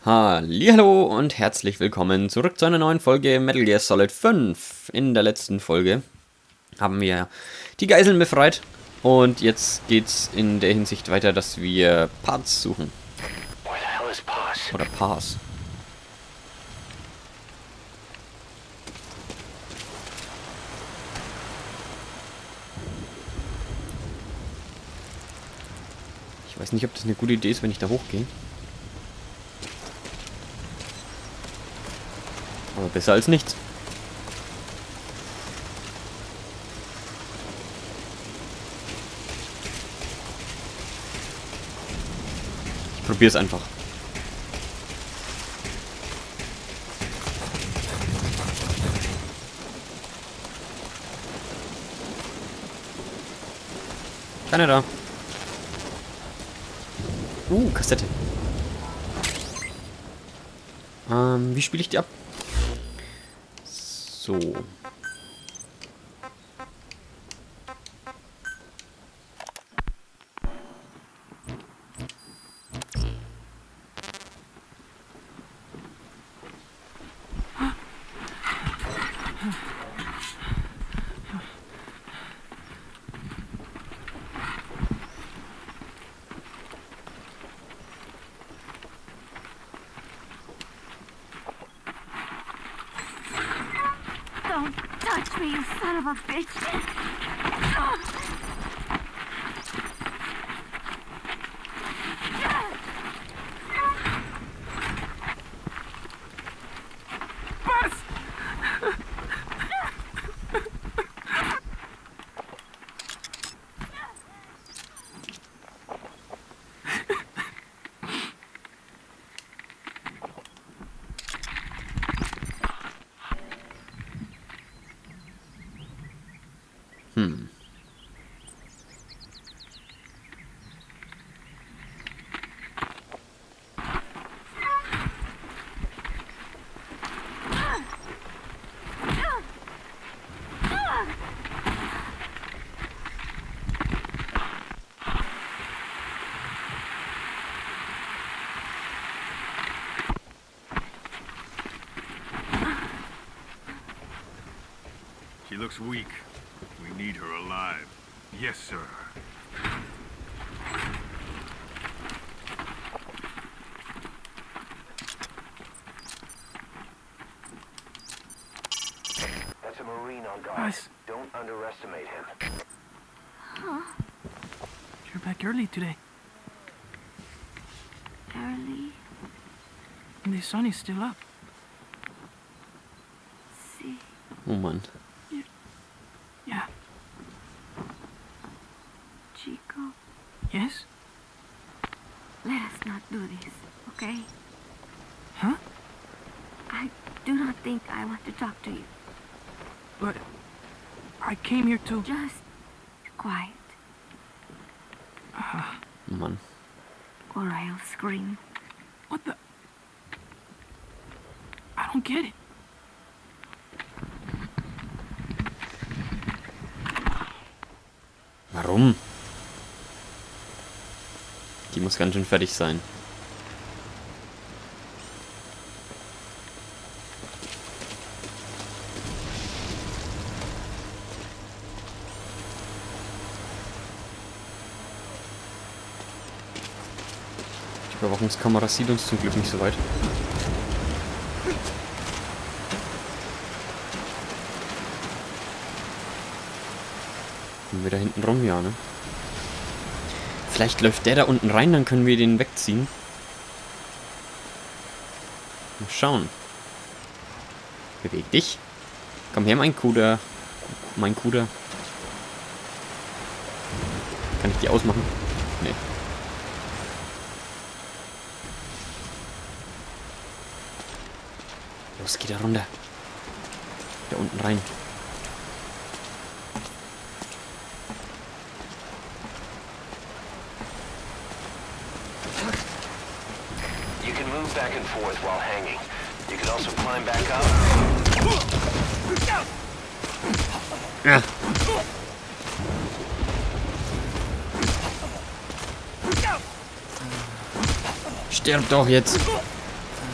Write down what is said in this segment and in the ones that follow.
Hallihallo und herzlich willkommen zurück zu einer neuen Folge Metal Gear Solid 5. In der letzten Folge haben wir die Geiseln befreit und jetzt geht's in der Hinsicht weiter, dass wir Parts suchen. Oder Parts. Ich weiß nicht, ob das eine gute Idee ist, wenn ich da hochgehe. Aber besser als nichts. Ich probiere es einfach. Keiner da. Kassette. Wie spiele ich die ab? So. Don't touch me, you son of a bitch! She looks weak. We need her alive. Yes, sir. That's a Marine on guard. Guys. Don't underestimate him. You're back early today. Early? And the sun is still up. See? Oh Mann. Yeah. Chico, Yes? let us not do this, okay? Huh? I do not think I want to talk to you. But I came here to... Just quiet, Oh Mann. or I'll scream. What the... I don't get it. Warum? Die muss ganz schön fertig sein. Die Überwachungskamera sieht uns zum Glück nicht so weit. Kommen wir da hinten rum? Ja, ne? Vielleicht läuft der da unten rein, dann können wir den wegziehen. Mal schauen. Beweg dich. Komm her, mein Kuder. Mein Kuder. Kann ich die ausmachen? Nee. Los, geh da runter. Da unten rein. You can move back and forth while hanging. You can also climb back up. Ja. Stirb doch jetzt.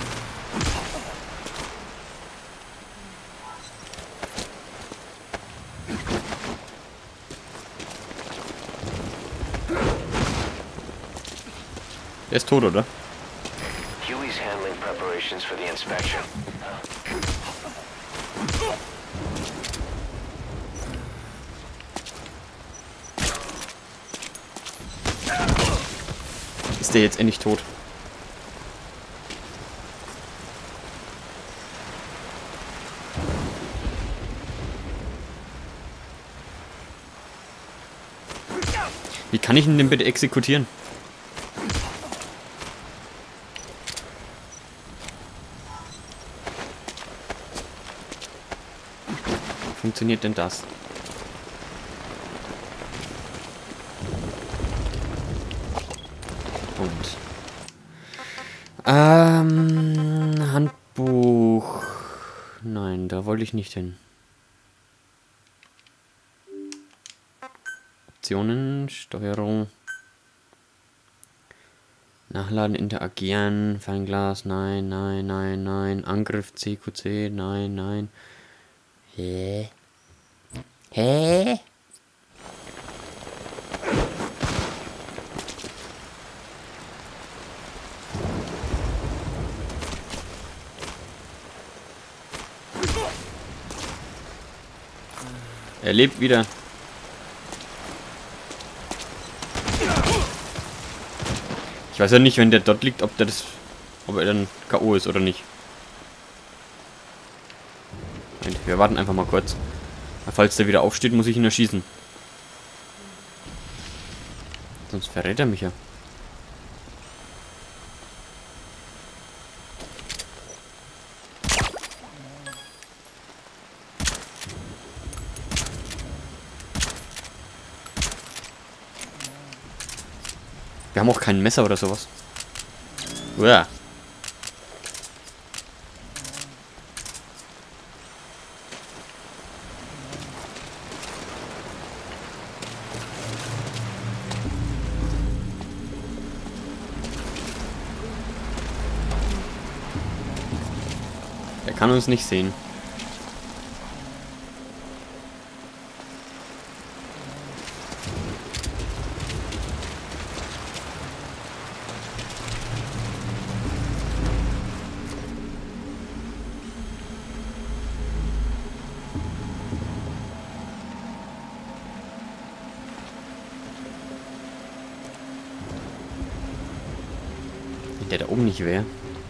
Der ist tot, oder? Huey's handling preparations for the inspection. Ist der jetzt endlich tot? Wie kann ich ihn denn bitte exekutieren? Wie funktioniert denn das? Und Handbuch. Nein, da wollte ich nicht hin. Optionen, Steuerung. Nachladen, interagieren, Fernglas, nein, nein, nein, nein. Angriff, CQC, nein, nein. Hä? Hä? Er lebt wieder. Ich weiß ja nicht, wenn der dort liegt, ob er dann K.O. ist oder nicht. Moment, wir warten einfach mal kurz. Falls der wieder aufsteht, muss ich ihn erschießen. Sonst verrät er mich ja. Wir haben auch kein Messer oder sowas. Uah. Er kann uns nicht sehen. Wenn der da oben nicht wäre.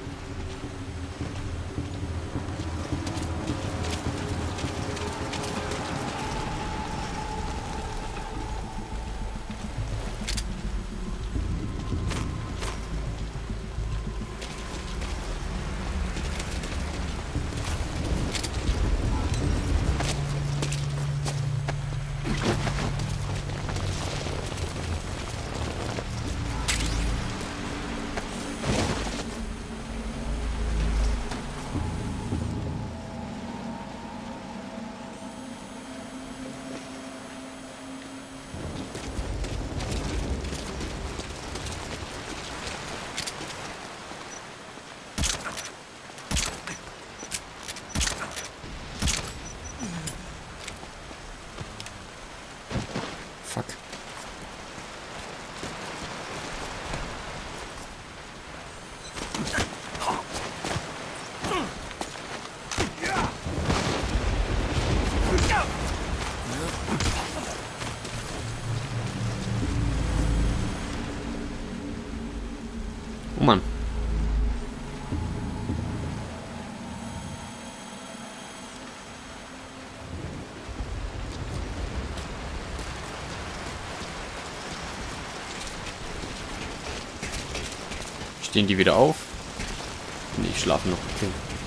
Fuck. Oh Mann. Stehen die wieder auf? Nee, ich schlafe noch. Okay.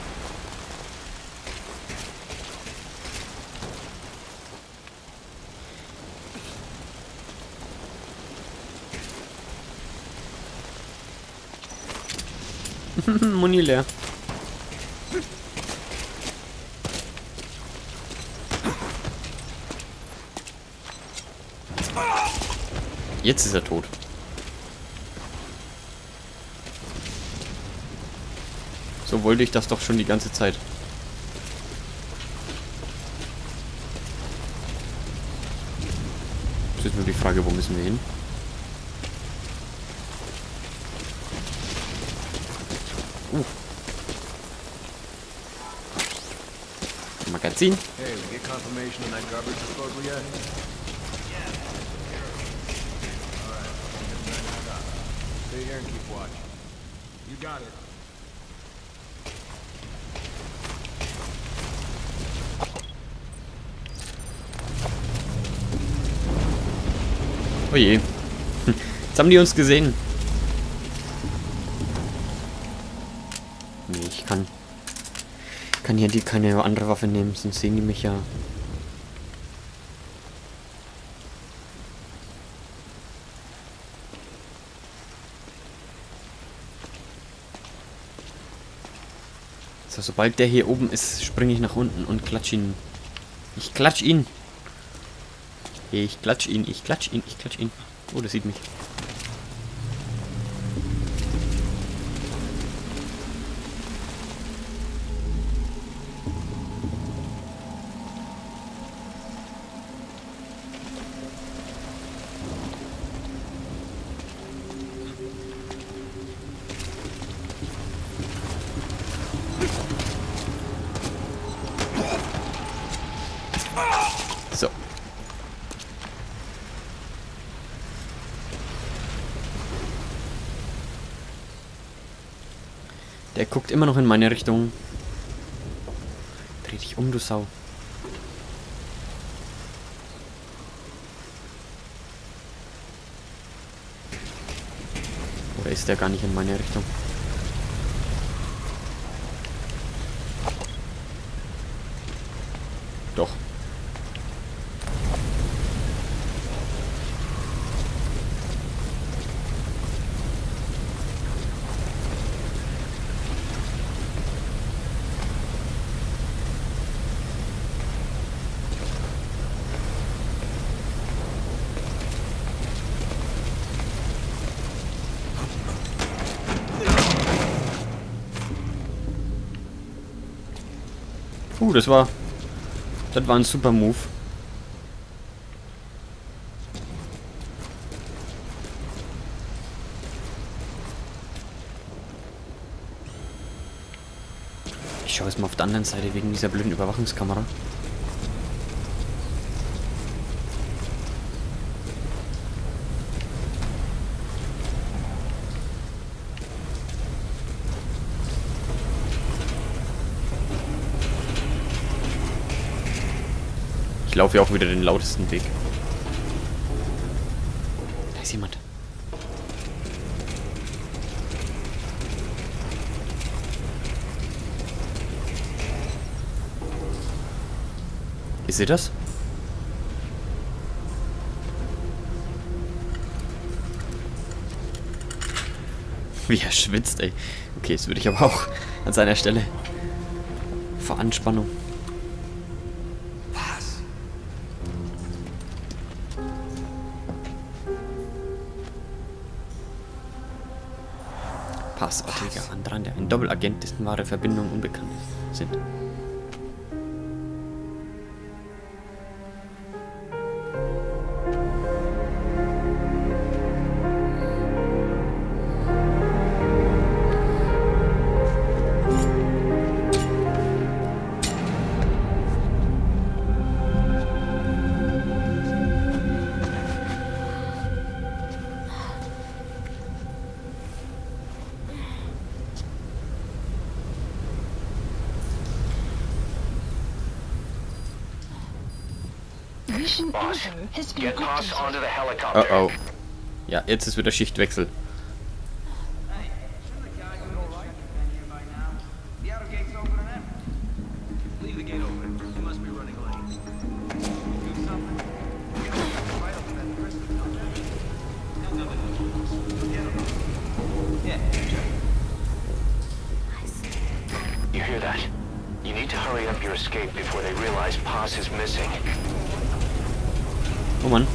Muni leer. Jetzt ist er tot. So wollte ich das doch schon die ganze Zeit. Das ist nur die Frage, wo müssen wir hin? Magazin. Hey, we get confirmation on that garbage disposal yet? Stay here and keep watch. You got it. Oh je. Jetzt haben die uns gesehen. Nee, ich kann hier keine andere Waffe nehmen, sonst sehen die mich ja. So, sobald der hier oben ist, springe ich nach unten und klatsch ihn. Ich klatsch ihn. Ich klatsch ihn, ich klatsch ihn, ich klatsch ihn. Oh, das sieht mich. So. Der guckt immer noch in meine Richtung. Dreh dich um, du Sau. Oder ist der gar nicht in meine Richtung? Doch. Das war ein super Move. Ich schaue jetzt mal auf der anderen Seite wegen dieser blöden Überwachungskamera. Ich laufe ja auch wieder den lautesten Weg. Da ist jemand. Ist sie das? Wie er schwitzt, ey. Okay, das würde ich aber auch an seiner Stelle. Vor Anspannung. Passortiger Andrang, der ein Doppelagent, dessen wahre Verbindungen unbekannt sind. Boss, get Paz onto the helicopter. Oh oh. Ja, jetzt ist wieder Schichtwechsel. You hear that? You need to hurry up your escape before they realize Paz is missing. Oh Mann.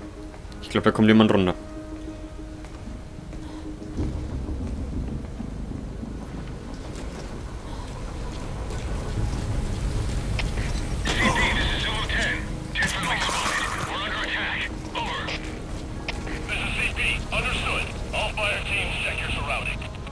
Ich glaube, da kommt jemand runter.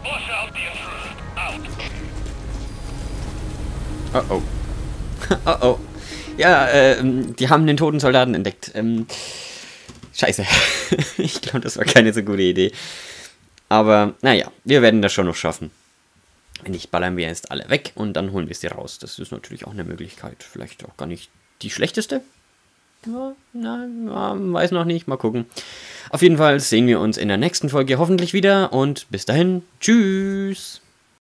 Oh oh. Oh oh. Ja, die haben den toten Soldaten entdeckt. Scheiße. Ich glaube, das war keine so gute Idee. Aber, naja, wir werden das schon noch schaffen. Wenn nicht, ballern wir jetzt alle weg und dann holen wir sie raus. Das ist natürlich auch eine Möglichkeit. Vielleicht auch gar nicht die schlechteste. Ja, weiß noch nicht. Mal gucken. Auf jeden Fall sehen wir uns in der nächsten Folge hoffentlich wieder. Und bis dahin, tschüss.